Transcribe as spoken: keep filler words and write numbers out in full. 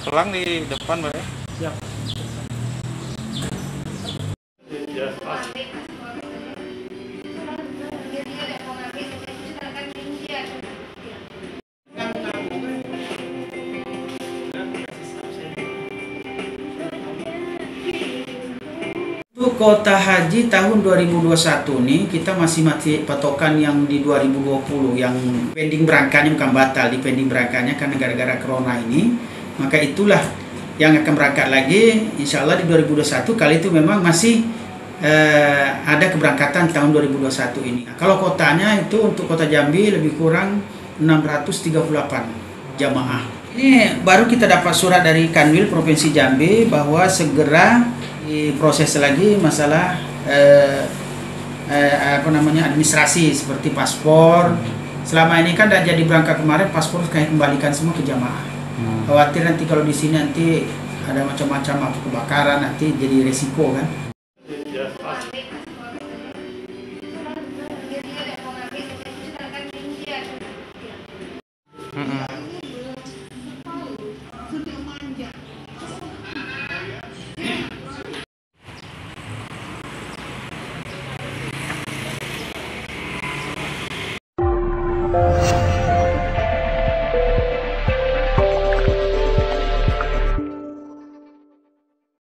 Tulang di depan, Pak. Siap. Untuk kuota haji tahun dua ribu dua puluh satu nih kita masih mati patokan yang di dua ribu dua puluh yang pending berangkatnya, bukan batal, di pending berangkatnya karena gara-gara corona ini. Maka itulah yang akan berangkat lagi insya Allah di dua ribu dua puluh satu. Kali itu memang masih eh, ada keberangkatan tahun dua ribu dua puluh satu ini. Nah, kalau kotanya itu untuk kota Jambi lebih kurang enam ratus tiga puluh delapan jamaah. Ini baru kita dapat surat dari Kanwil Provinsi Jambi bahwa segera diproses lagi masalah eh, eh, apa namanya administrasi seperti paspor. Selama ini kan udah jadi berangkat kemarin, paspor kayak kembalikan semua ke jamaah. Hmm. Khawatir nanti kalau di sini nanti ada macam-macam apa kebakaran, nanti jadi resiko kan. Mm-mm. Thank you.